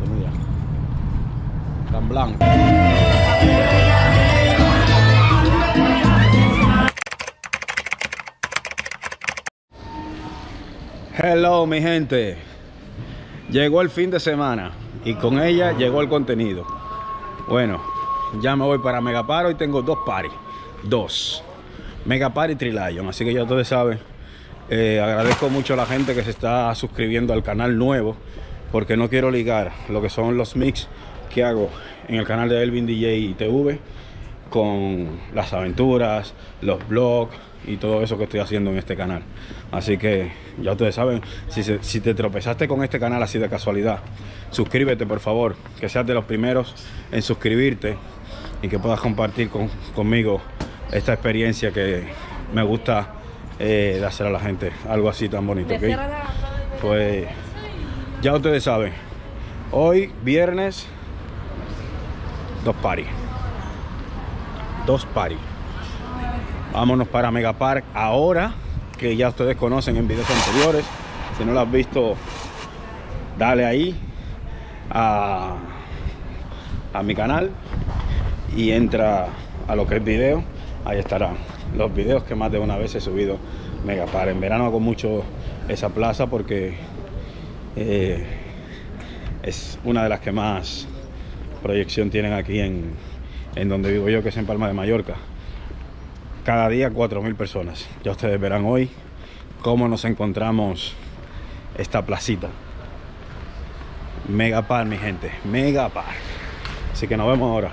mira. Tan blanco. Hello mi gente. Llegó el fin de semana y con ella llegó el contenido. Bueno, ya me voy para Megapar. Hoy tengo dos parties. Dos. Megapar y Tri-Lion. Así que ya ustedes saben. Agradezco mucho a la gente que se está suscribiendo al canal nuevo, porque no quiero ligar lo que son los mix que hago en el canal de Elvin DJ TV con las aventuras, los vlogs y todo eso que estoy haciendo en este canal. Así que ya ustedes saben, si te tropezaste con este canal así de casualidad, suscríbete por favor, que seas de los primeros en suscribirte y que puedas compartir conmigo esta experiencia que me gusta de hacer a la gente, algo así tan bonito, ¿okay? Pues ya ustedes saben, hoy viernes dos parties. Vámonos para Megapar ahora, que ya ustedes conocen en videos anteriores. Si no lo has visto, dale ahí a mi canal y entra a lo que es video. Ahí estarán los videos que más de una vez he subido Megapar. En verano hago mucho esa plaza porque es una de las que más proyección tienen aquí en donde vivo yo, que es en Palma de Mallorca. Cada día 4.000 personas. Ya ustedes verán hoy cómo nos encontramos esta placita. Megapar, mi gente, Megapar. Así que nos vemos ahora.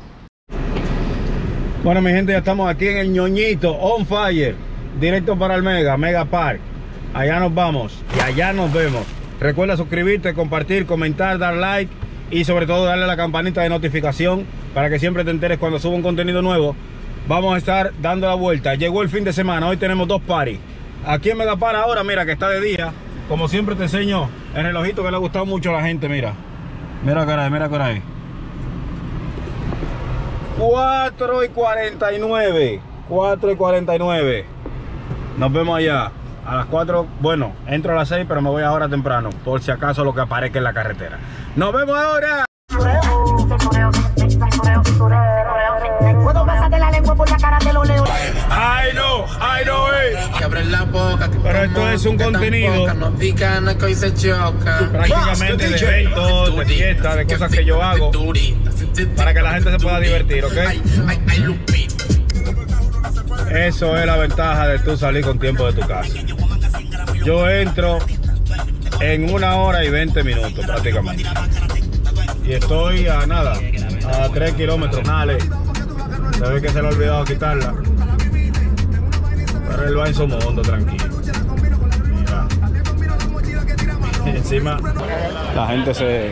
Bueno, mi gente, ya estamos aquí en el Ñoñito on fire, directo para el Megapar. Allá nos vamos y allá nos vemos. Recuerda suscribirte, compartir, comentar, dar like y sobre todo darle a la campanita de notificación para que siempre te enteres cuando subo un contenido nuevo. Vamos a estar dando la vuelta. Llegó el fin de semana, hoy tenemos dos parties. Aquí en Megapar ahora, mira que está de día. Como siempre te enseño el relojito que le ha gustado mucho a la gente, mira. Mira caray, mira caray. 4:49. 4:49. Nos vemos allá. A las 4, bueno, entro a las 6, pero me voy ahora temprano, por si acaso lo que aparezca en la carretera. ¡Nos vemos ahora! Puedo pasarte la lengua por la cara, te lo leo. I know, Que abren la boca, que pero esto es un contenido no digan que hoy se choca. prácticamente de eventos, de fiestas, de cosas que yo hago para que la gente se pueda divertir, ¿ok? Eso es la ventaja de tú salir con tiempo de tu casa. Yo entro en 1 hora y 20 minutos prácticamente. Y estoy a nada, a 3 kilómetros. Dale. Se ve que se le ha olvidado quitarla. Pero él va en su mundo, tranquilo. Mira. Encima la gente se...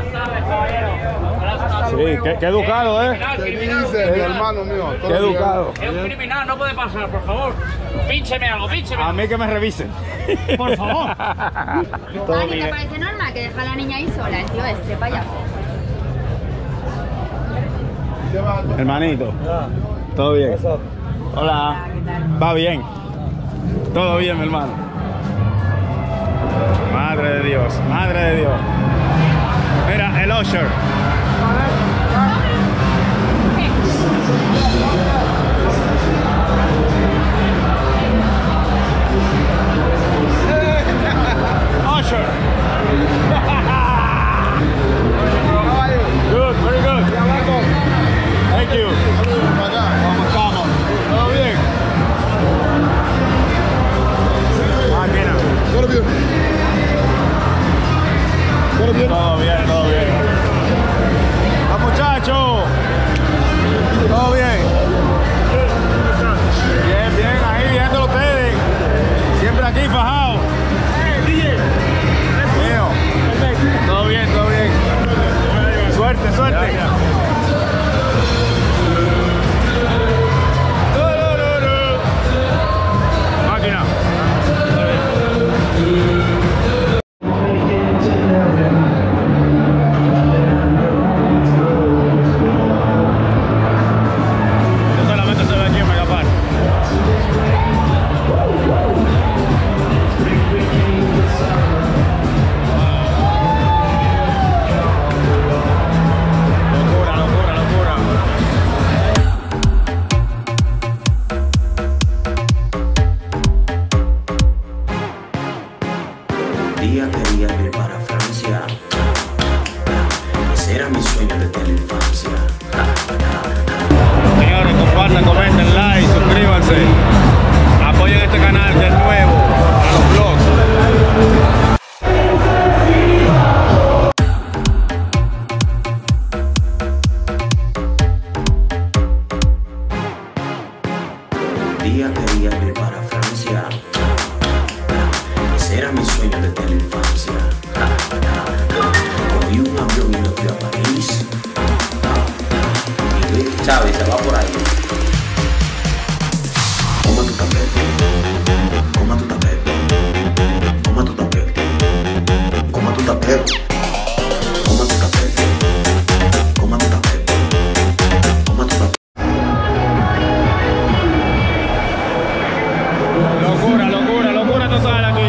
Sí, qué educado, ¿eh? ¿Qué dice, hermano mío? Qué educado. Es un criminal, no puede pasar, por favor. Píncheme algo, píncheme. A mí que me revisen. Por favor. Todo ¿Te bien. parece normal que deja a la niña ahí sola, el tío este payaso? Hermanito, ¿todo bien? Hola. ¿Va bien? Todo bien, mi hermano. Madre de Dios, madre de Dios. Mira, el Usher. Usher. Good, very good. Thank you. Vamos. ¿Todo bien? Máquina. Todo bien. ¡Los muchachos! ¿Todo bien? Bien, ahí viéndolo ustedes. Siempre aquí, fajado. Mío. Todo bien. Suerte. Máquina. Solamente se ve aquí en Megapar. sueños desde la infancia. Señores, compartan, comenten, like, suscríbanse. Apoyen este canal que es nuevo para los vlogs. Día quería ir para Francia. Ese era mi sueño desde la infancia. Cogí un avión y me fui a París. Y Luis Chávez se va por ahí. Coma tu tapete. Coma tu tapete. Coma tu tapete. Coma tu tapete. Coma tu tapete. Coma tu tapete. Coma tu tapete. Locura, locura, locura total aquí.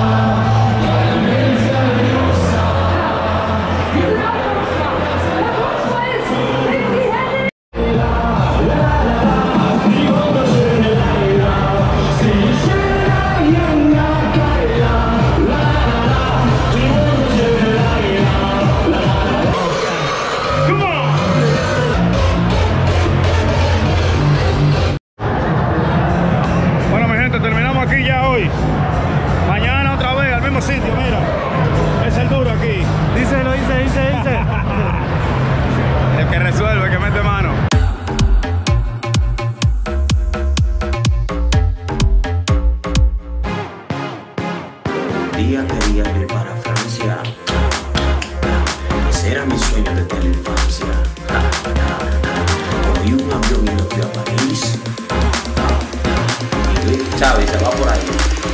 Bueno, mi gente, terminamos aquí ya hoy. Mañana otra vez al mismo sitio, mira. Es el duro aquí. Díselo, dice. El que resuelve, el que mete mano. Día quería ir para Francia. Ese era mi sueño desde la infancia. Cogí un avión y me fui a París. Y Luis Chávez se va por ahí.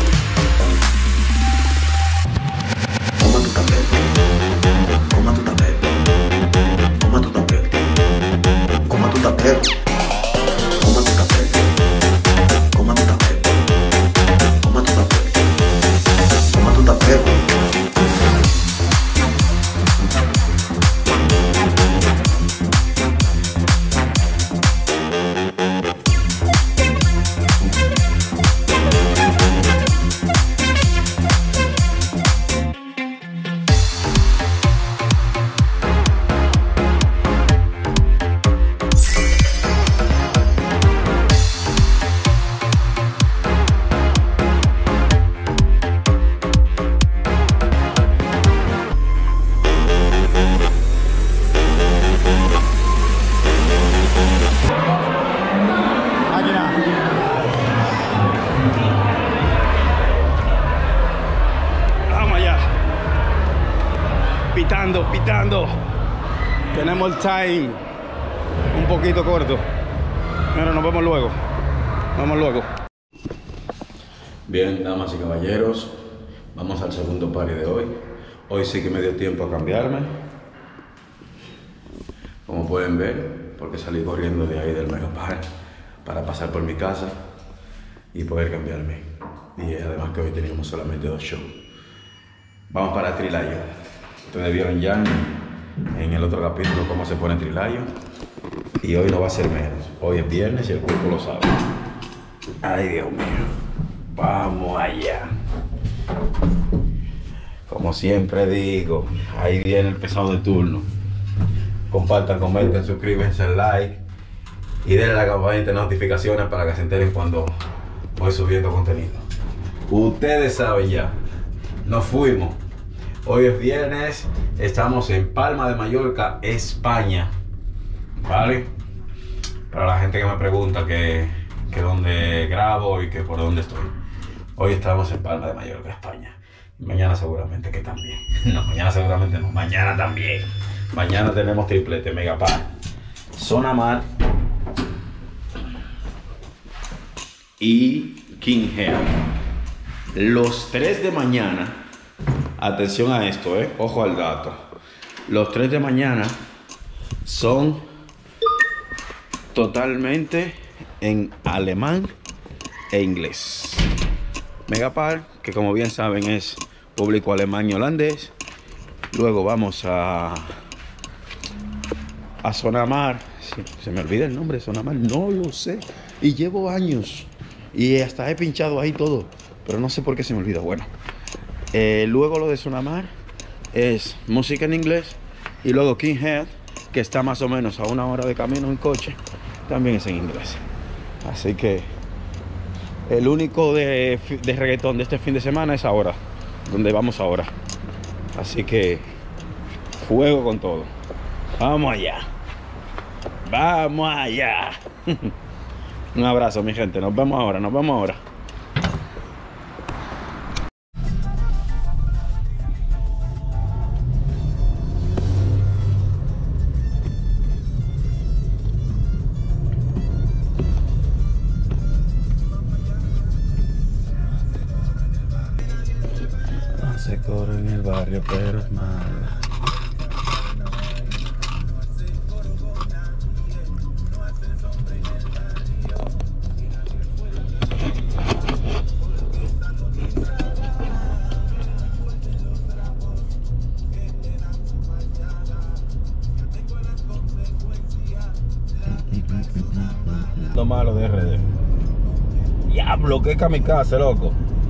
Coma tu tapete. Coma tu tapete. Coma tu tapete. Coma tu tapete. Coma tu tapete. Coma tu tapete. Coma tu tapete. Coma tu tapete. Vamos allá. Pitando. Tenemos el time un poquito corto. Pero nos vemos luego. Bien, damas y caballeros, vamos al segundo party de hoy. Hoy sí que me dio tiempo a cambiarme. Como pueden ver, porque salí corriendo de ahí del Megapar para pasar por mi casa y poder cambiarme. Y además que hoy teníamos solamente 2 shows. Vamos para Trilayo. Ustedes vieron ya en el otro capítulo cómo se pone Trilayo. Y hoy no va a ser menos. Hoy es viernes y el cuerpo lo sabe. Ay, Dios mío. Vamos allá. Como siempre digo, ahí viene el pesado de turno. Compartan, comenten, suscríbanse, like y denle a la campanita de notificaciones para que se enteren cuando voy subiendo contenido. Ustedes saben ya, nos fuimos. Hoy es viernes, estamos en Palma de Mallorca, España. ¿Vale? Para la gente que me pregunta que dónde grabo y que por dónde estoy. Hoy estamos en Palma de Mallorca, España. Mañana seguramente que también. No, mañana seguramente no. Mañana también. Mañana tenemos triplete, Megapar, Sonamar y King Hair. Los 3 de mañana, atención a esto, ojo al dato. Los 3 de mañana son totalmente en alemán e inglés. Megapar, que como bien saben es público alemán y holandés. Luego vamos a Sonamar. Se me olvida el nombre de Sonamar, no lo sé. Y llevo años y hasta he pinchado ahí todo, pero no sé por qué se me olvida. Bueno, luego lo de Sonamar es música en inglés. Y luego King Head que está más o menos a 1 hora de camino en coche, también es en inglés. Así que el único de reggaetón de este fin de semana es ahora, donde vamos ahora. Así que fuego con todo. Vamos allá. Vamos allá. Un abrazo, mi gente. Nos vemos ahora, nos vemos ahora. Se corre en el barrio, pero es malo. Lo malo de RD. Diablo, qué kamikaze, loco.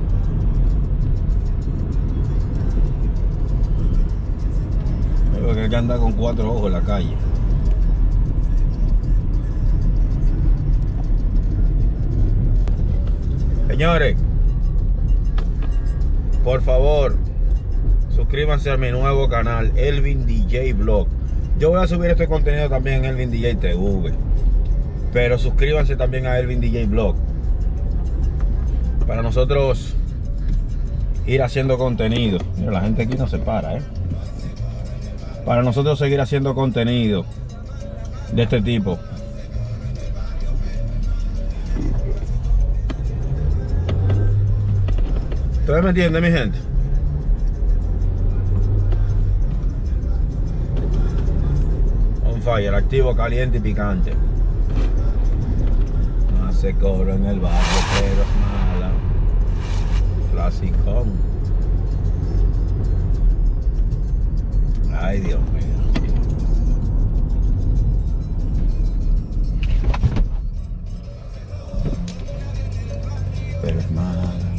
Que anda con 4 ojos en la calle. Señores, por favor, suscríbanse a mi nuevo canal, Elvin DJ Vlog. Yo voy a subir este contenido también en Elvin DJ TV, pero suscríbanse también a Elvin DJ Vlog para nosotros ir haciendo contenido. Mira, la gente aquí no se para, para nosotros seguir haciendo contenido de este tipo. ¿Ustedes me entienden, mi gente? On fire, activo, caliente y picante. No hace cobro en el barrio, pero es mala. Clasicón. Ay, Dios mío. Pero es mala.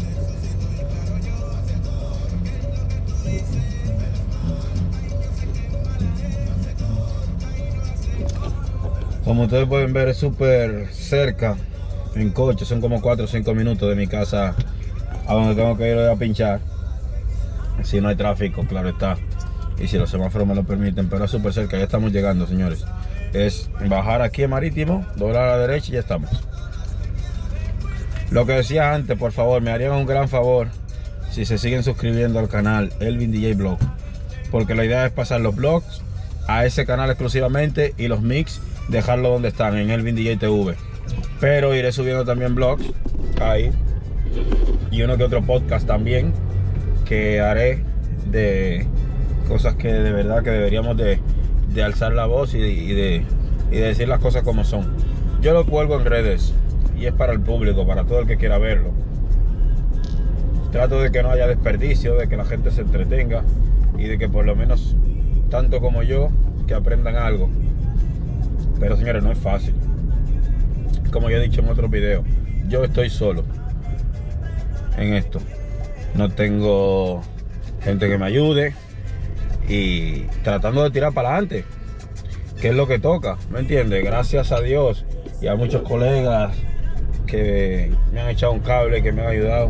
Como ustedes pueden ver, es súper cerca en coche. Son como 4 o 5 minutos de mi casa a donde tengo que ir a pinchar. Si no hay tráfico, claro está. Y si los semáforos me lo permiten, pero es súper cerca. Ya estamos llegando, señores. Es bajar aquí en Marítimo, doblar a la derecha y ya estamos. Lo que decía antes, por favor, me harían un gran favor si se siguen suscribiendo al canal Elvin DJ Vlog, porque la idea es pasar los vlogs a ese canal exclusivamente y los mix dejarlo donde están, en Elvin DJ TV. Pero iré subiendo también vlogs ahí y uno que otro podcast también que haré de cosas que de verdad que deberíamos de alzar la voz y de decir las cosas como son. Yo lo cuelgo en redes y es para el público, para todo el que quiera verlo. Trato de que no haya desperdicio, de que la gente se entretenga y de que por lo menos, tanto como yo, que aprendan algo. Pero señores, no es fácil. Como yo he dicho en otros videos, yo estoy solo en esto. No tengo gente que me ayude y tratando de tirar para adelante, que es lo que toca, ¿me entiendes? Gracias a Dios y a muchos colegas que me han echado un cable, que me han ayudado.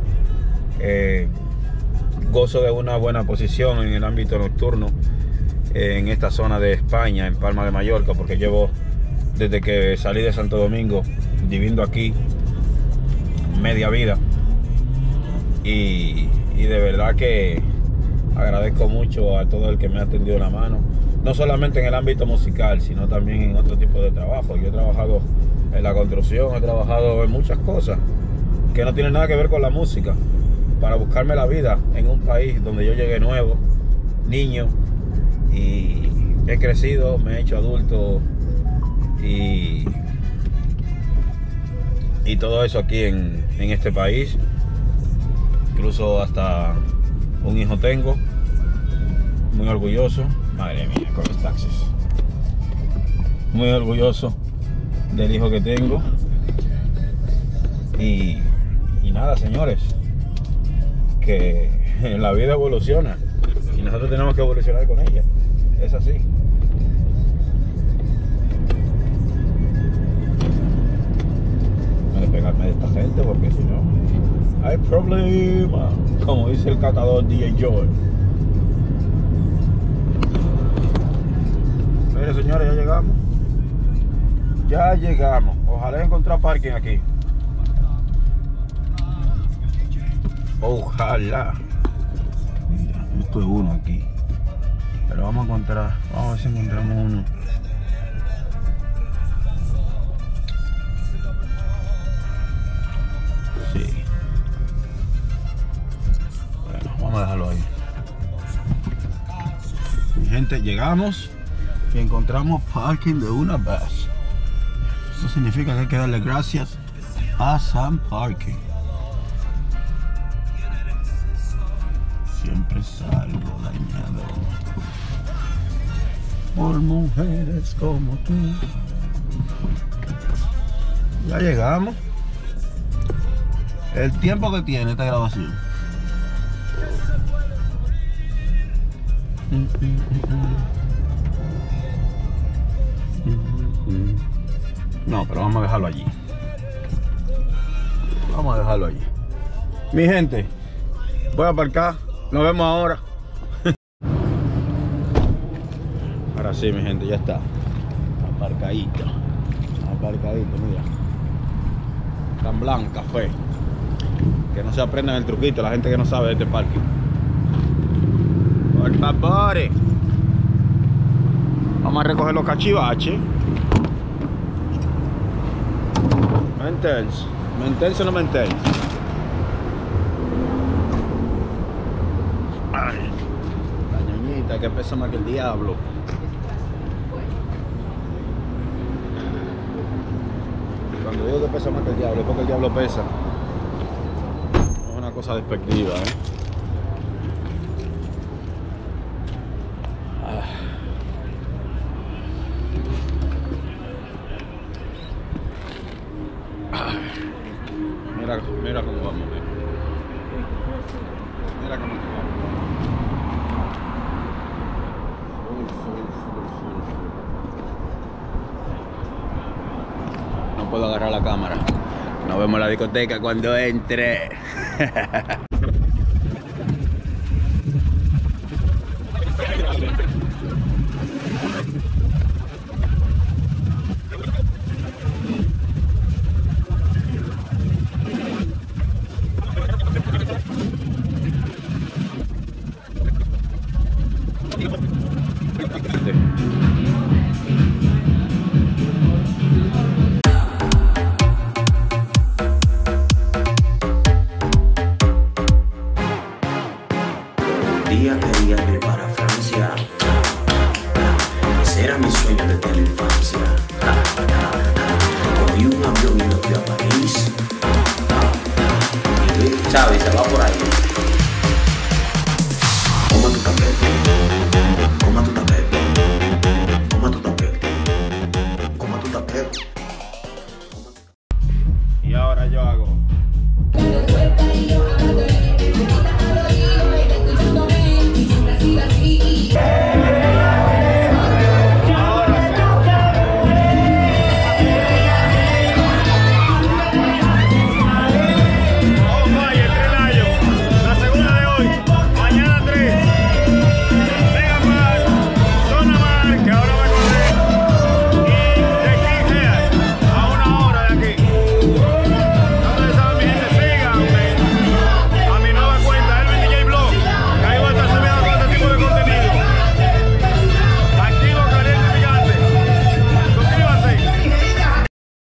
Gozo de una buena posición en el ámbito nocturno en esta zona de España, en Palma de Mallorca, porque llevo desde que salí de Santo Domingo viviendo aquí media vida y de verdad que agradezco mucho a todo el que me ha tendido la mano, no solamente en el ámbito musical, sino también en otro tipo de trabajo. Yo he trabajado en la construcción, he trabajado en muchas cosas que no tienen nada que ver con la música, para buscarme la vida en un país donde yo llegué nuevo, niño, y he crecido, me he hecho adulto y todo eso aquí en este país. Incluso hasta un hijo tengo, muy orgulloso. Madre mía, con los taxis. Muy orgulloso del hijo que tengo. Y nada, señores, que la vida evoluciona y nosotros tenemos que evolucionar con ella. Es así. Como dice el catador DJ Joel. Mire, señores, ya llegamos. Ya llegamos. Ojalá encontrar parking aquí. Ojalá. Mira, esto es uno aquí. Pero vamos a encontrar. Vamos a ver si encontramos uno. Sí. Bueno, vamos a dejarlo ahí. Mi gente, llegamos y encontramos parking de una vez. Eso significa que hay que darle gracias a Sam Parking. Siempre salgo dañado por mujeres como tú. Ya llegamos. El tiempo que tiene esta grabación. No, pero vamos a dejarlo allí. Vamos a dejarlo allí. Mi gente, voy a aparcar. Nos vemos ahora. Ahora sí, mi gente, ya está. Aparcadito. Aparcadito, mira. Tan blanca, fe. Que no se aprendan el truquito la gente que no sabe de este parking. Por favor. Vamos a recoger los cachivaches. Mentense. Mentense o no mentense. Ay, la ñoñita que pesa más que el diablo. Cuando digo que pesa más que el diablo es porque el diablo pesa. Es una cosa despectiva, Mira cómo vamos, mira cómo vamos. No puedo agarrar la cámara. Nos vemos en la discoteca cuando entre. Día quería ir para Francia. Ese era mi sueño desde la infancia. Cogí un avión y me fui a París. Y Chávez se va por ahí.